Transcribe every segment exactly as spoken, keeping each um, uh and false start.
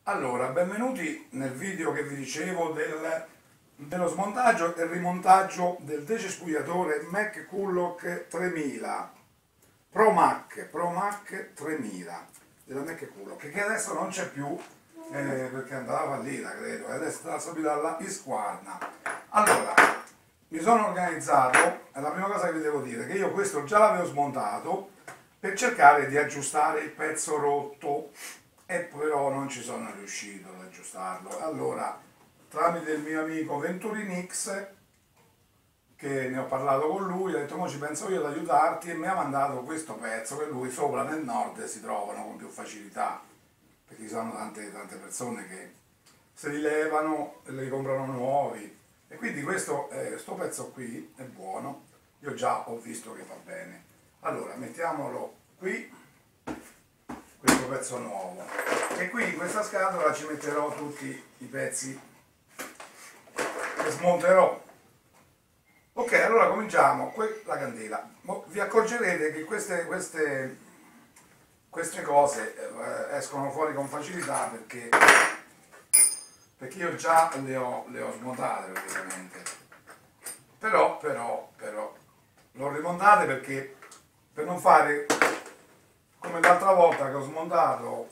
Allora, benvenuti nel video che vi dicevo del, dello smontaggio e rimontaggio del decespugliatore McCulloch tremila Pro Mac, Pro Mac tremila della McCulloch, che adesso non c'è più eh, perché andava fallita, credo, e adesso sta subito alla Husqvarna. Allora, mi sono organizzato e la prima cosa che vi devo dire è che io questo già l'avevo smontato per cercare di aggiustare il pezzo rotto, e però non ci sono riuscito ad aggiustarlo. Allora, tramite il mio amico Venturinix, che ne ho parlato con lui, ho detto mo ci penso io ad aiutarti, e mi ha mandato questo pezzo che lui sopra nel nord si trovano con più facilità, perché ci sono tante, tante persone che se li levano e li comprano nuovi, e quindi questo, eh, sto pezzo qui è buono, io già ho visto che va bene. Allora, mettiamolo qui, questo pezzo nuovo, e qui in questa scatola ci metterò tutti i pezzi che smonterò. Ok, allora cominciamo. Que la candela. Mo vi accorgerete che queste, queste, queste cose eh, escono fuori con facilità perché, perché io già le ho, le ho smontate praticamente. Però, però, però, l'ho rimontate perché per non fare come l'altra volta che ho smontato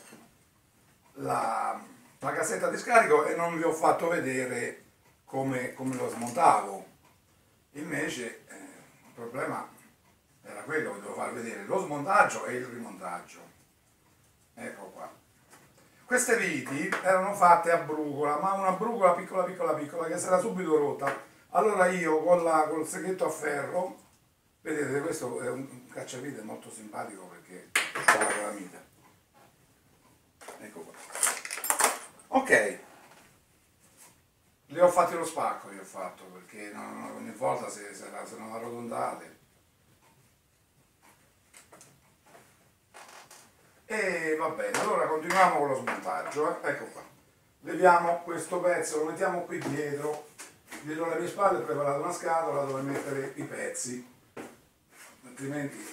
la, la cassetta di scarico e non vi ho fatto vedere come, come lo smontavo. Invece eh, il problema era quello che devo far vedere, lo smontaggio e il rimontaggio. Ecco qua. Queste viti erano fatte a brugola, ma una brugola piccola piccola piccola che si era subito rotta. Allora io con la, col seghetto a ferro, vedete, questo è un cacciavite molto simpatico perché ha la calamita. Ecco qua. Ok. Le ho fatti lo spacco, io ho fatto, perché non, ogni volta se, se, se non arrotondate. E va bene, allora continuiamo con lo smontaggio. Eh? Ecco qua. Leviamo questo pezzo, lo mettiamo qui dietro. Dietro alle mie spalle ho preparato una scatola dove mettere i pezzi. Altrimenti...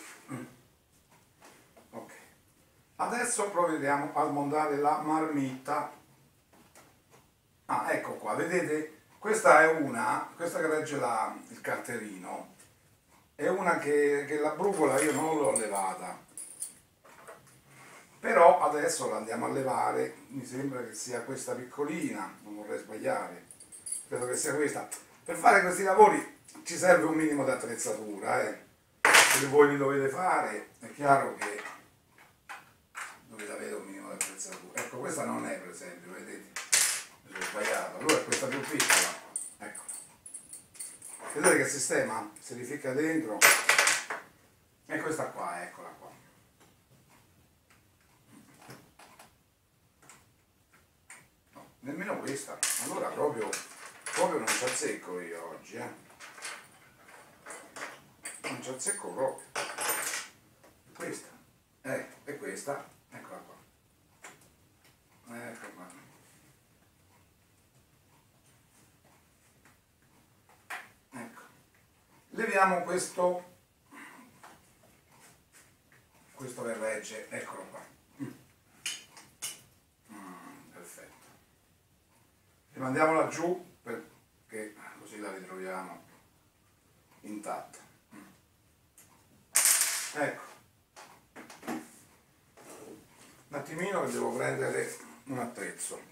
Ok. Adesso provvediamo a smontare la marmitta. Ah, ecco qua, vedete? Questa è una, questa che regge la, il carterino, è una che, che la brugola io non l'ho levata, però adesso la andiamo a levare, mi sembra che sia questa piccolina, non vorrei sbagliare, credo che sia questa. Per fare questi lavori ci serve un minimo di attrezzatura, eh. Se voi li dovete fare, è chiaro che dovete avere un minimo di attrezzatura. Ecco, questa non è per esempio, vedete? Ho sbagliato, allora è questa più piccola, ecco, vedete che sistema si rificca dentro, e questa qua, eccola qua. No, nemmeno questa, allora proprio, proprio non ci azzecco io oggi, eh. Non ci azzecco proprio. Questa, eh, e questa, eccola qua, ecco qua. Leviamo questo, questo che regge, eccolo qua. Mm. Mm, perfetto. Rimandiamola giù perché così la ritroviamo intatta. Mm. Ecco. Un attimino che devo prendere un attrezzo.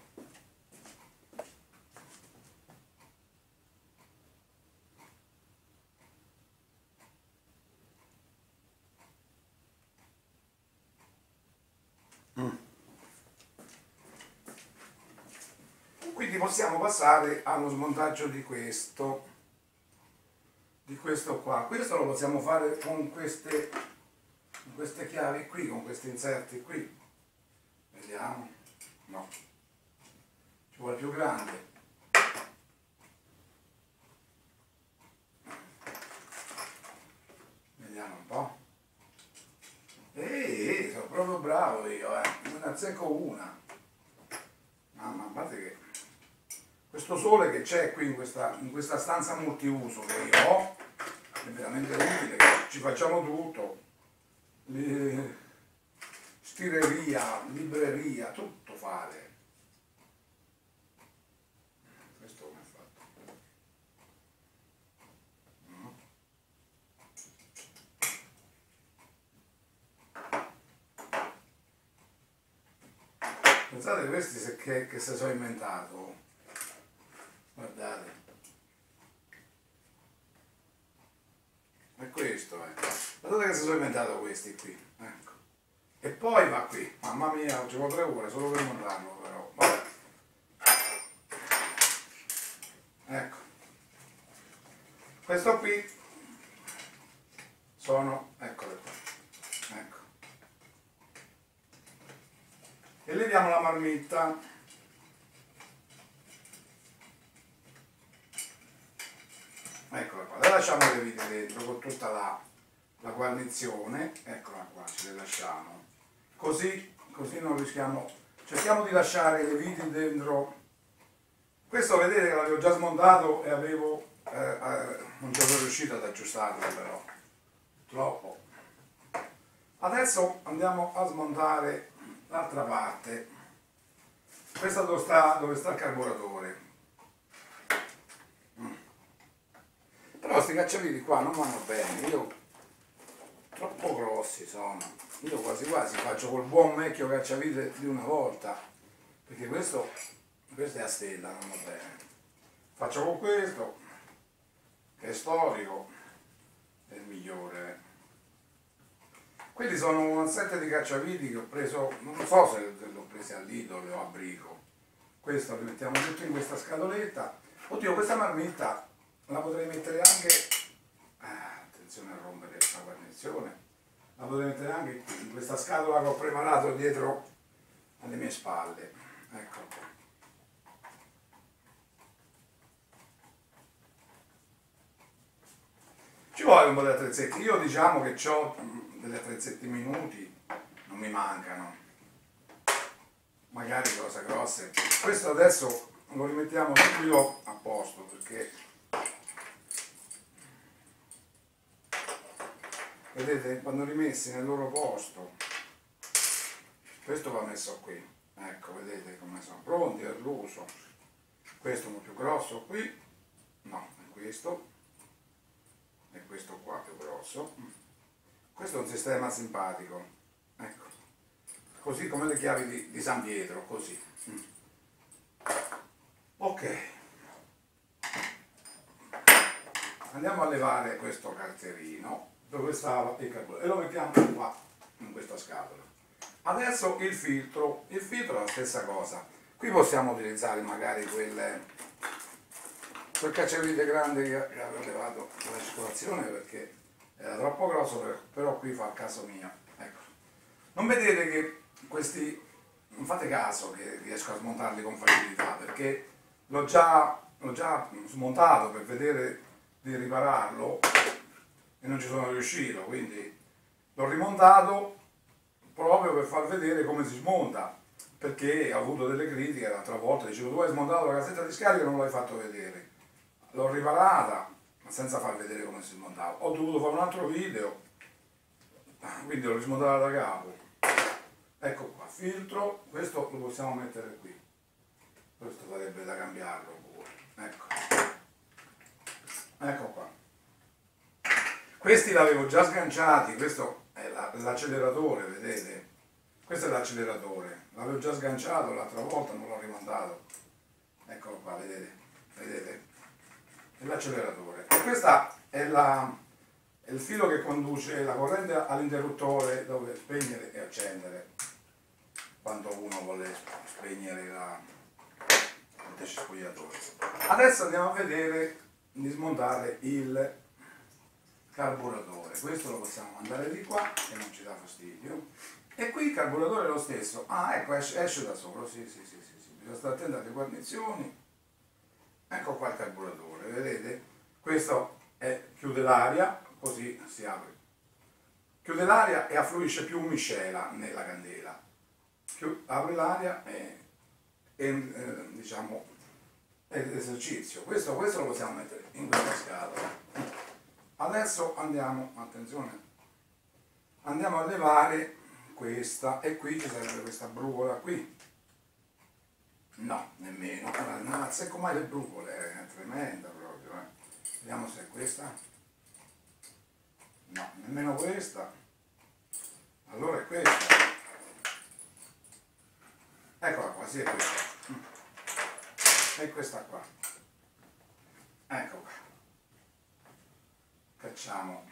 Quindi possiamo passare allo smontaggio di questo, di questo qua. Questo lo possiamo fare con queste, con queste chiavi qui, con questi inserti qui. Vediamo. No. Ci vuole più grande. Vediamo un po'. Ehi, sono proprio bravo io, eh. Non ne azzecco una. Mamma, a parte che questo sole che c'è qui in questa, in questa stanza multiuso che io ho è veramente utile, ci facciamo tutto, le, stireria, libreria, tutto fare. Pensate questi se che, che se sono inventato. Guardate. È questo, eh. Guardate che si sono inventato questi qui. Ecco. E poi va qui. Mamma mia, ci vuole tre ore solo per montarlo però. Vabbè. Ecco. Questo qui sono, eccole qua. Ecco. E leviamo la marmitta. Eccola qua, la lasciamo le vite dentro con tutta la, la guarnizione, eccola qua, ce le lasciamo. Così, così non rischiamo, cerchiamo di lasciare le viti dentro. Questo vedete che l'avevo già smontato e avevo, eh, eh, non ci sono riuscito ad aggiustarlo però, troppo. Adesso andiamo a smontare l'altra parte. Questa dove sta, dove sta il carburatore. Mm. Però questi cacciaviti qua non vanno bene, io troppo grossi sono. Io quasi quasi faccio col buon vecchio cacciavite di una volta, perché questo, questo è a stella, non va bene. Faccio con questo, che è storico, è il migliore. Quelli sono un set di cacciaviti che ho preso, non so se li ho presi a Lidl o a Brico. Questo lo mettiamo tutto in questa scatoletta. Oddio, questa marmitta la potrei mettere anche, ah, attenzione a rompere la guarnizione, la potrei mettere anche qui, in questa scatola che ho preparato dietro alle mie spalle. Ecco qua. Ci vuole un po' di attrezzetti. Io diciamo che ho degli attrezzetti minuti, non mi mancano. Magari cose grosse. Questo adesso lo rimettiamo subito a posto perché vedete quando rimessi nel loro posto, questo va messo qui, ecco, vedete come sono pronti per l'uso. Questo è un po' più grosso qui, no, è questo e questo qua più grosso. Questo è un sistema simpatico, ecco, così come le chiavi di, di San Pietro, così. Ok, andiamo a levare questo carterino dove stava il carburatore e lo mettiamo qua in questa scatola. Adesso il filtro, il filtro è la stessa cosa. Qui possiamo utilizzare magari quel, quel cacciavite grande che avevo levato dalla circolazione perché era troppo grosso, però qui fa il caso mio. Ecco. Non vedete che questi, non fate caso che riesco a smontarli con facilità perché l'ho già, l'ho già smontato per vedere di ripararlo e non ci sono riuscito, quindi l'ho rimontato proprio per far vedere come si smonta, perché ho avuto delle critiche l'altra volta, dicevo tu hai smontato la cassetta di scarica e non l'hai fatto vedere. L'ho riparata ma senza far vedere come si smontava. Ho dovuto fare un altro video, quindi l'ho rismontata da capo. Ecco qua, filtro, questo lo possiamo mettere qui. Questo sarebbe da cambiarlo pure. Ecco. Ecco qua. Questi l'avevo già sganciati, questo è l'acceleratore, vedete? Questo è l'acceleratore, l'avevo già sganciato l'altra volta, non l'ho rimontato. Eccolo qua, vedete? Vedete? È l'acceleratore. E questo è, la, è il filo che conduce la corrente all'interruttore dove spegnere e accendere quando uno vuole spegnere la, il decespugliatore. Adesso andiamo a vedere di smontare il carburatore. Questo lo possiamo mandare di qua che non ci dà fastidio. E qui il carburatore è lo stesso. Ah, ecco, esce, esce da solo. Sì, sì, sì, sì, sì. Bisogna stare attenti alle guarnizioni. Ecco qua il carburatore, vedete? Questo è, chiude l'aria, così si apre. Chiude l'aria e affluisce più miscela nella candela. Chiude, apre l'aria e, e eh, diciamo è l'esercizio. Questo, questo lo possiamo mettere in questa scatola. Adesso andiamo, attenzione, andiamo a levare questa e qui ci serve questa brugola qui. No, nemmeno, non azzecco mai le brugole, è tremenda proprio. Eh. Vediamo se è questa. No, nemmeno questa. Allora è questa. Eccola sì, è questa. E questa qua. Ecco qua. Facciamo.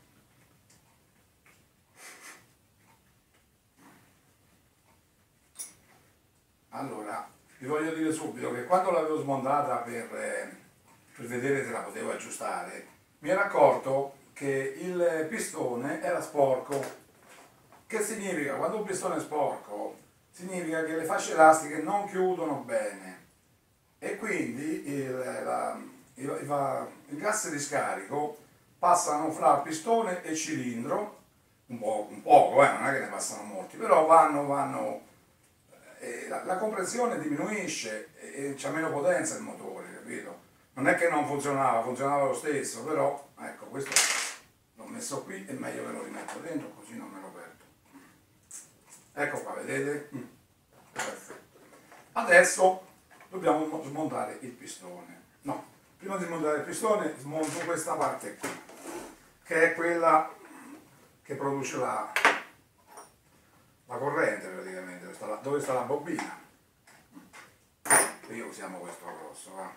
Allora, vi voglio dire subito che quando l'avevo smontata per, eh, per vedere se la potevo aggiustare, mi ero accorto che il pistone era sporco. Che significa? Quando un pistone è sporco, significa che le fasce elastiche non chiudono bene e quindi il, la, il, il, il gas di scarico passano fra pistone e cilindro, un, po', un poco, eh, non è che ne passano molti, però vanno, vanno eh, la, la compressione diminuisce e, e c'ha meno potenza il motore, capito? Non è che non funzionava, funzionava lo stesso, però ecco, questo l'ho messo qui, è meglio che lo rimetto dentro così non me lo perdo. Ecco qua, vedete? Mm. Perfetto. Adesso dobbiamo smontare il pistone. No, prima di smontare il pistone smonto questa parte qui, che è quella che produce la, la corrente praticamente, dove sta la, dove sta la bobina. Qui usiamo questo grosso, va?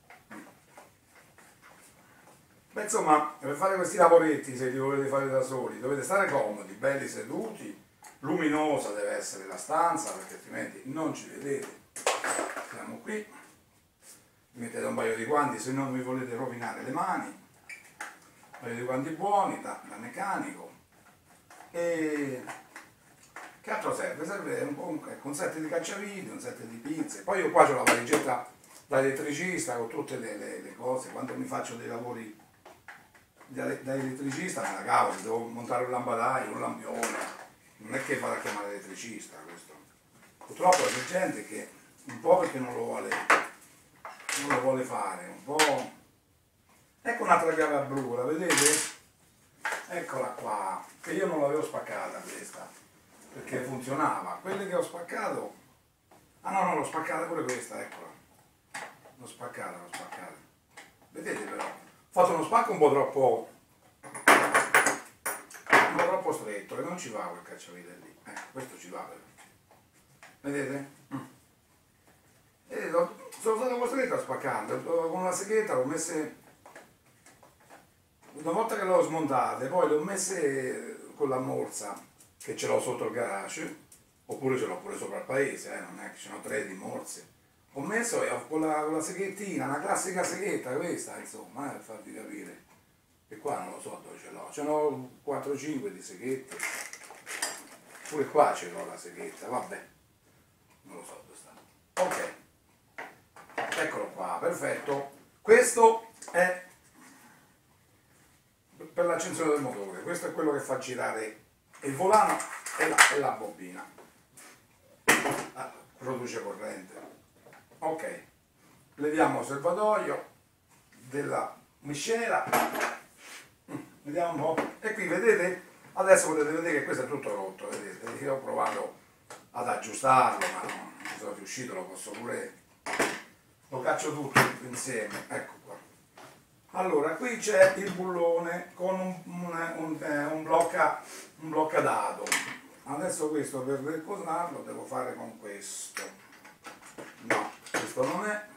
Beh, insomma, per fare questi lavoretti, se li volete fare da soli, dovete stare comodi, belli seduti, luminosa deve essere la stanza, perché altrimenti non ci vedete. Siamo qui, mettete un paio di guanti se non vi volete rovinare le mani, un paio di guanti buoni da, da meccanico. E che altro serve? Serve un, po' un, un set di cacciavite, un set di pinze. Poi io qua ho la valigetta da elettricista con tutte le, le, le cose. Quando mi faccio dei lavori da, da elettricista me la cavo, se devo montare un lampadario, un lampione, non è che vado a chiamare l'elettricista questo. Purtroppo c'è gente che un po' perché non lo vuole, non lo vuole fare, un po'. Ecco un'altra chiave a blu, la vedete? Eccola qua, che io non l'avevo spaccata questa, perché funzionava. Quelle che ho spaccato, ah no, no, l'ho spaccata pure questa, eccola. L'ho spaccata, l'ho spaccata. Vedete però, ho fatto uno spacco un po' troppo, un po' troppo stretto, e non ci va quel cacciavite lì. Ecco, questo ci va però. Vedete? Mm. E sono stato costretto a spaccarle, con una seghetta l'ho messe. Una volta che l'ho smontate, poi le ho messe con la morsa, che ce l'ho sotto il garage, oppure ce l'ho pure sopra il paese, eh, non è che ce ne ho tre di morse. Ho messo e ho, con, la, con la seghettina, una classica seghetta questa, insomma, eh, per farvi capire. E qua non lo so dove ce l'ho, ce n'ho quattro cinque di seghette. Pure qua ce l'ho la seghetta, vabbè, non lo so dove sta. Ok, eccolo qua, perfetto. Questo è per l'accensione del motore, questo è quello che fa girare il volano e la, e la bobina, ah, produce corrente. Ok, leviamo il serbatoio della miscela, vediamo un po', e qui vedete, adesso potete vedere che questo è tutto rotto, vedete, io ho provato ad aggiustarlo ma non sono riuscito, lo posso pure, lo caccio tutto insieme, ecco qua. Allora, qui c'è il bullone con un, un, un, eh, un, blocca, un bloccadato. Adesso questo per ricosarlo devo fare con questo. No, questo non è.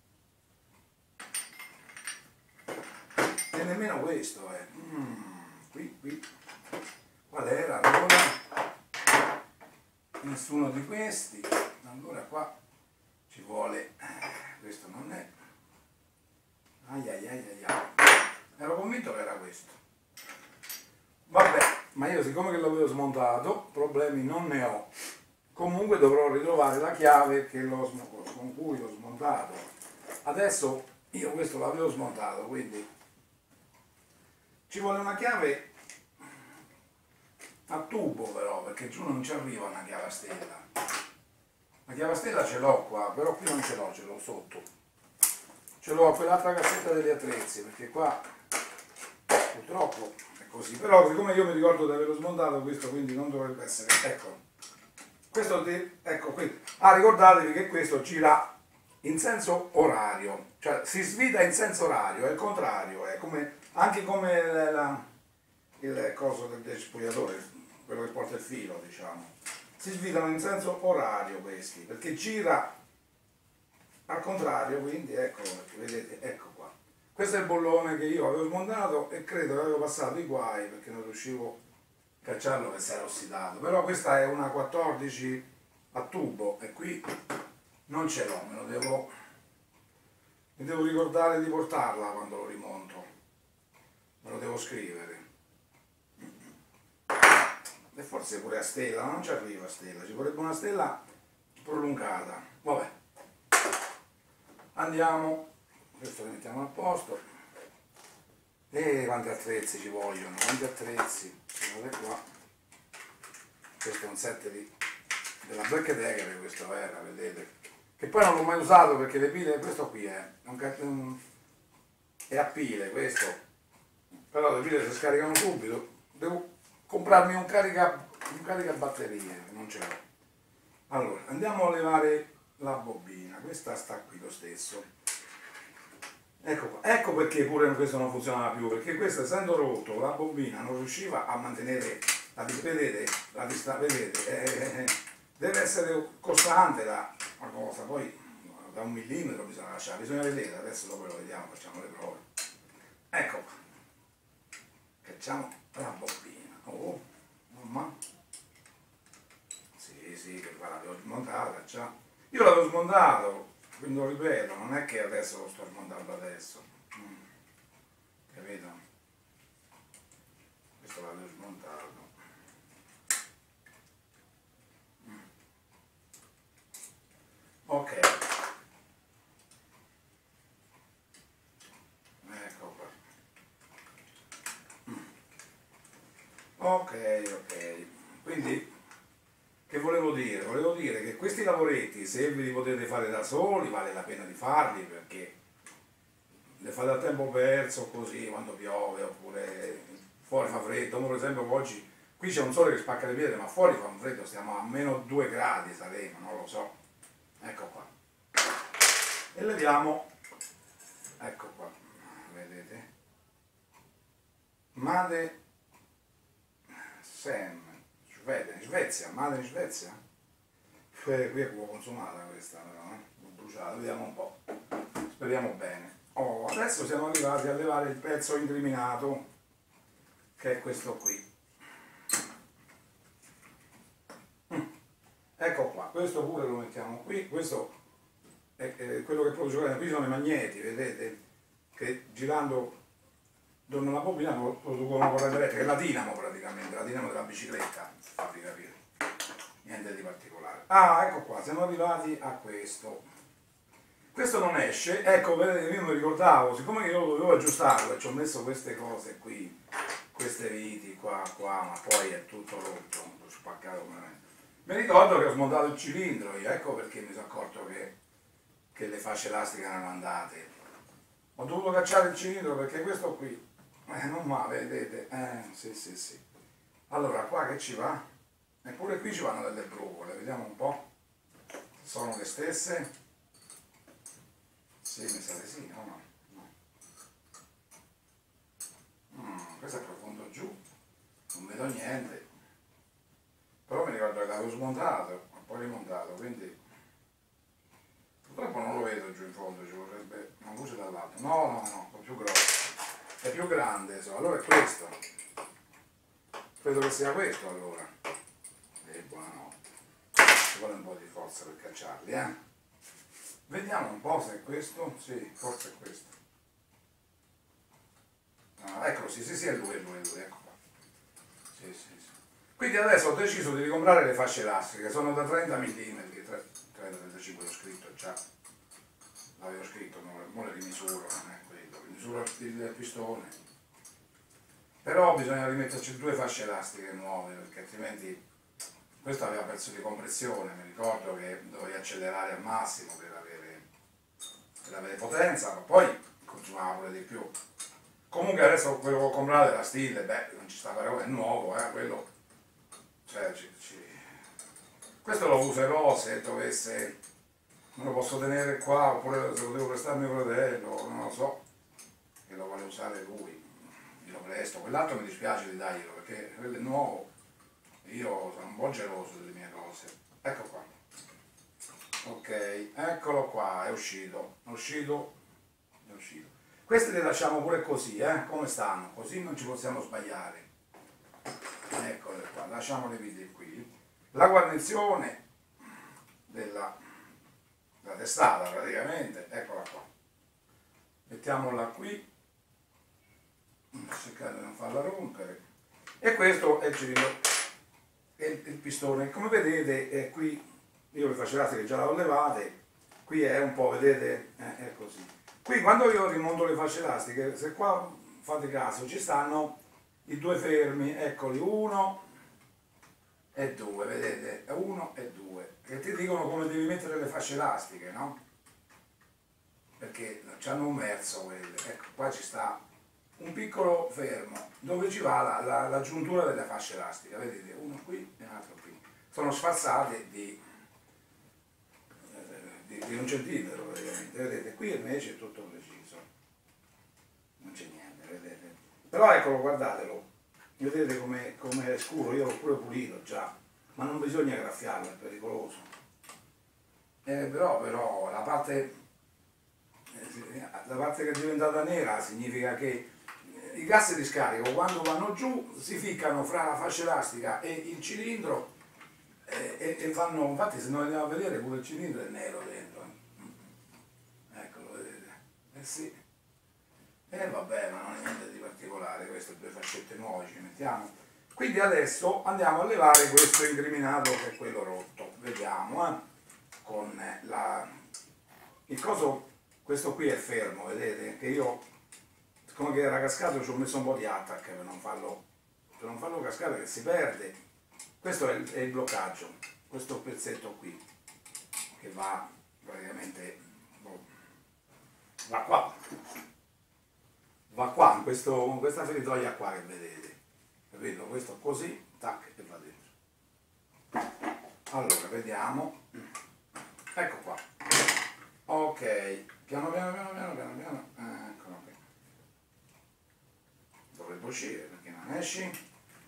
E nemmeno questo è. Mm, qui, qui. Qual era? Allora, nessuno di questi. Allora qua ci vuole. Questo non è. Ai ai ai ai ai. Ero convinto che era questo. Vabbè, ma io siccome che l'avevo smontato, problemi non ne ho. Comunque dovrò ritrovare la chiave che l'ho, con cui l'ho smontato. Adesso io questo l'avevo smontato, quindi ci vuole una chiave a tubo però, perché giù non ci arriva una chiave a stella. La chiave a stella ce l'ho qua, però qui non ce l'ho, ce l'ho sotto. Ce l'ho a quell'altra cassetta degli attrezzi, perché qua purtroppo è così. Però siccome io mi ricordo di averlo smontato questo, quindi non dovrebbe essere. Ecco. Questo te, ecco qui. Ah, ricordatevi che questo gira in senso orario, cioè si svita in senso orario, è il contrario, è come, anche come la, il coso del despugliatore, quello che porta il filo, diciamo. si svitano in senso orario questi, perché gira al contrario, quindi ecco, vedete, ecco qua. Questo è il bollone che io avevo smontato e credo che avevo passato i guai perché non riuscivo a cacciarlo che si era ossidato, però questa è una quattordici a tubo e qui non ce l'ho, me lo devo, mi devo ricordare di portarla quando lo rimonto, me lo devo scrivere. E forse pure a stella, ma non ci arriva a stella, ci vorrebbe una stella prolungata. Vabbè, andiamo, questo lo mettiamo a posto. E quanti attrezzi ci vogliono, quanti attrezzi, guardate qua. Questo è un set di, della Black Dagger, questo era, vedete, che poi non l'ho mai usato perché le pile, questo qui è, un, un, è a pile questo, però le pile si scaricano subito, devo comprarmi un carica, un carica batterie, non ce l'ho. Allora, andiamo a levare la bobina, questa sta qui lo stesso. Ecco qua, ecco perché pure questo non funzionava più, perché questo essendo rotto, la bobina non riusciva a mantenere la vedete, la distanza, vedete, eh, deve essere costante la, la cosa, poi da un millimetro bisogna lasciare, bisogna vedere, adesso dopo lo vediamo, facciamo le prove. Ecco qua, cacciamo la bobina. Oh, mamma. Sì, sì, che qua l'avevo smontata già. Io l'avevo smontato, quindi lo ripeto, non è che adesso lo sto smontando adesso. Mm. Capito? Questo l'avevo smontato. Mm. Ok. Ecco qua. Mm. Ok, ok. Quindi che volevo dire? Volevo dire che questi lavoretti, se ve li potete fare da soli, vale la pena di farli perché le fate a tempo perso così quando piove oppure fuori fa freddo. Come per esempio oggi qui c'è un sole che spacca le pietre, ma fuori fa un freddo, stiamo a meno due gradi, saremo, non lo so. Ecco qua. E leviamo, ecco qua, vedete? Made Sam. In Svezia, madre in Svezia? Qui è consumata questa però, eh? Bruciata, vediamo un po'. Speriamo bene. Oh, adesso siamo arrivati a levare il pezzo incriminato, che è questo qui. Mm. Ecco qua, questo pure lo mettiamo qui, questo è, è quello che produce, qui sono i magneti, vedete? Che girando intorno alla bobina producono corrente elettrica, è la dinamo praticamente, la dinamo della bicicletta, per farvi capire, niente di particolare. Ah, ecco qua, siamo arrivati a questo. Questo non esce, ecco, vedete, io mi ricordavo, siccome io dovevo aggiustarlo e ci ho messo queste cose qui, queste viti qua, qua, ma poi è tutto rotto, l'ho spaccato veramente. Mi ricordo che ho smontato il cilindro, io, ecco perché mi sono accorto che, che le fasce elastiche erano andate. Ho dovuto cacciare il cilindro perché questo qui, Eh, non va, vedete? Eh, sì, sì, sì. Allora, qua che ci va? Eppure qui ci vanno delle brucole, vediamo un po'. Sono le stesse? Sì, mi sa di sì, no, no. no. Mm, questo è profondo giù, non vedo niente. Però mi ricordo che l'avevo smontato, ho poi rimontato, quindi... Purtroppo non lo vedo giù in fondo, ci vorrebbe una luce dall'alto. No, no, no, è più grosso. È più grande, so. Allora è questo. Credo che sia questo allora. E buonanotte. Ci vuole un po' di forza per cacciarli, eh. Vediamo un po' se è questo. Sì, forse è questo. Ah, eccolo, sì, sì, sì, è lui, è lui, è lui, ecco qua. Sì, sì, sì. Quindi adesso ho deciso di ricomprare le fasce elastiche, sono da trenta millimetri, trenta trentacinque l'ho scritto già. L'avevo scritto, non le rimisuro, non è quello, misuro il pistone. Però bisogna rimetterci due fasce elastiche nuove, perché altrimenti questo aveva perso di compressione, mi ricordo che dovevi accelerare al massimo per avere, per avere potenza, ma poi consumava pure di più. Comunque adesso quello che ho comprato è la Steel, beh, non ci sta paragone, è nuovo, eh, quello, cioè, ci, ci... questo lo userò se dovesse... me lo posso tenere qua oppure se lo devo prestare a mio fratello, non lo so, che lo vuole usare lui, glielo presto. Quell'altro mi dispiace di darglielo perché quello è nuovo io sono un po' geloso delle mie cose. Ecco qua. Ok, eccolo qua, è uscito, è uscito, è uscito. Queste le lasciamo pure così, eh, come stanno, così non ci possiamo sbagliare. Eccole qua, lasciamole vite qui. La guarnizione della, della testata praticamente, eccola qua. Mettiamola qui, cercate di non farla rompere. E questo è il cilindro, è il, il pistone. Come vedete è qui, io le fasce elastiche già le ho levate, qui è un po', vedete, eh, è così. Qui quando io rimonto le fasce elastiche, se qua fate caso, ci stanno i due fermi, eccoli, uno e due, vedete, uno e due, che ti dicono come devi mettere le fasce elastiche, no? Perché hanno un verso quelle, ecco, qua ci sta un piccolo fermo dove ci va la, la, la giuntura della fascia elastica, vedete, uno qui e un altro qui, sono sfarzate di, di, di un centimetro praticamente, vedete, qui invece è tutto preciso, non c'è niente, vedete, però eccolo, guardatelo, vedete come è scuro, io l'ho pure pulito già, ma non bisogna graffiarlo, è pericoloso, eh, però, però la parte, la parte che è diventata nera significa che i gas di scarico quando vanno giù si ficcano fra la fascia elastica e il cilindro e, e, e vanno, infatti se noi andiamo a vedere pure il cilindro è nero dentro, eccolo, vedete, eh sì, e eh, vabbè, ma non è niente di particolare, queste due fascette nuove ci mettiamo. Quindi adesso andiamo a levare questo incriminato che è quello rotto, vediamo, eh, con la, il coso, questo qui è fermo, vedete, che io, come che era cascato, ci ho messo un po' di attack per non farlo, per non farlo cascare, che si perde. Questo è il, è il bloccaggio, questo pezzetto qui, che va praticamente, va qua, va qua, in questo, questa feritoia qua che vedete, capito? Questo così, tac, e va dentro. Allora, vediamo, ecco qua, ok, piano piano piano piano piano piano, eh, eccolo qui. Dovrebbe uscire perché non esci,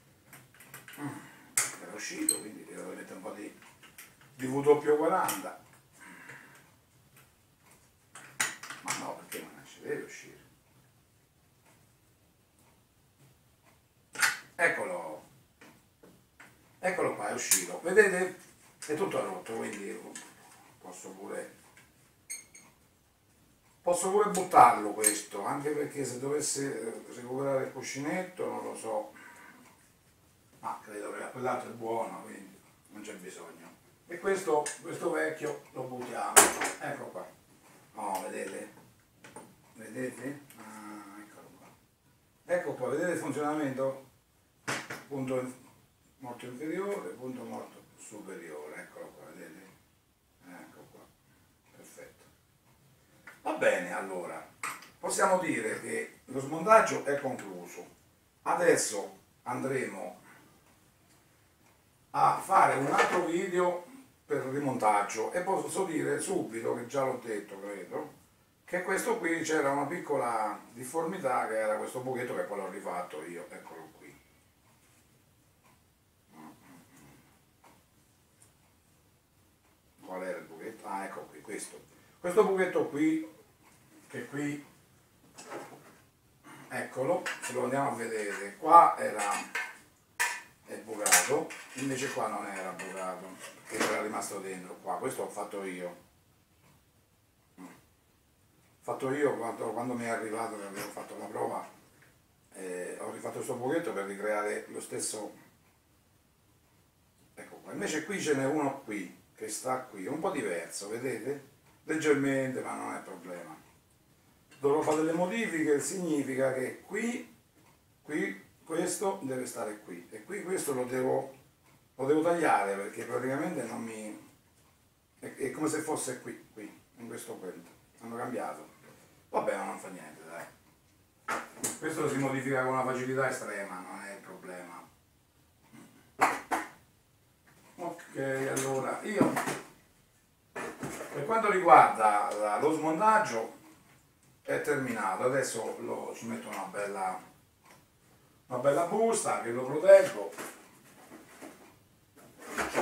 era uscito, quindi devo mettere un po' di, di V W quaranta, ma no, perché non esce, deve uscire, eccolo, eccolo qua, è uscito, vedete, è tutto rotto, quindi posso pure posso pure buttarlo questo, anche perché se dovesse recuperare il cuscinetto non lo so, ma credo che quell'altro è buono, quindi non c'è bisogno. E questo, questo vecchio lo buttiamo, ecco qua, oh, vedete? Vedete? Ah, eccolo qua. Ecco qua, vedete il funzionamento? Punto morto inferiore, punto morto superiore, eccolo qua, vedete? Ecco qua, perfetto. Va bene, allora, possiamo dire che lo smontaggio è concluso. Adesso andremo a fare un altro video per il rimontaggio e posso dire subito, che già l'ho detto credo, che questo qui c'era una piccola difformità che era questo buchetto che poi l'ho rifatto io, eccolo qui. Qual era il buchetto? Ah, ecco qui, questo. Questo buchetto qui, che qui, eccolo, se lo andiamo a vedere, qua era è bucato, invece qua non era bucato, perché era rimasto dentro qua, questo l'ho fatto io. Fatto io quando, quando mi è arrivato che avevo fatto la prova, eh, ho rifatto questo buchetto per ricreare lo stesso, ecco qua, invece qui ce n'è uno qui, che sta qui, un po' diverso, vedete? Leggermente, ma non è problema. Dovrò fare delle modifiche, significa che qui, qui, questo deve stare qui, e qui questo lo devo, lo devo tagliare, perché praticamente non mi, è, è come se fosse qui, qui, in questo punto, hanno cambiato. Vabbè, ma non fa niente, dai. Questo si modifica con una facilità estrema, non è il problema. Ok, allora, io, per quanto riguarda lo smontaggio, è terminato. Adesso lo, ci metto una bella, una bella busta che lo proteggo.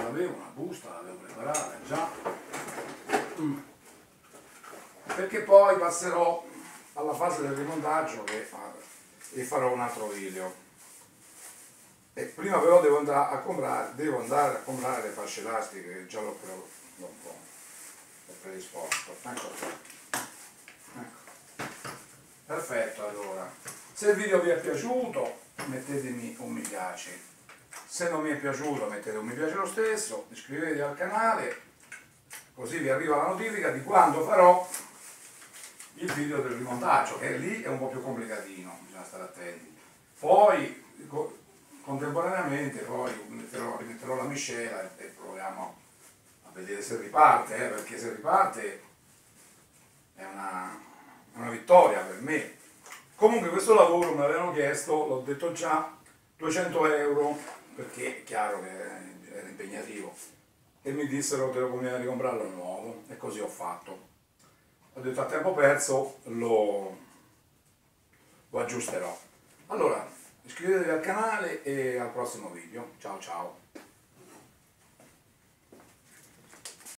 l'avevo, una busta, l'avevo preparata già, mm. perché poi passerò alla fase del rimontaggio e, e farò un altro video. E prima però devo andare a comprare, devo andare a comprare le fasce elastiche, che già l'ho un po' predisposto. Ecco qua. Ecco. Perfetto, allora. Se il video vi è piaciuto, mettetemi un mi piace. Se non mi è piaciuto, mettete un mi piace lo stesso, iscrivetevi al canale, così vi arriva la notifica di quando farò il video del rimontaggio, che lì è un po' più complicatino, bisogna stare attenti. Poi contemporaneamente poi rimetterò, rimetterò la miscela e, e proviamo a vedere se riparte, eh, perché se riparte è una, è una vittoria per me. Comunque questo lavoro me l'avevano chiesto, l'ho detto già, duecento euro, perché è chiaro che era impegnativo, e mi dissero che lo conviene ricomprarlo nuovo, e così ho fatto. Ho detto a tempo perso lo, lo aggiusterò. Allora, iscrivetevi al canale e al prossimo video. Ciao ciao!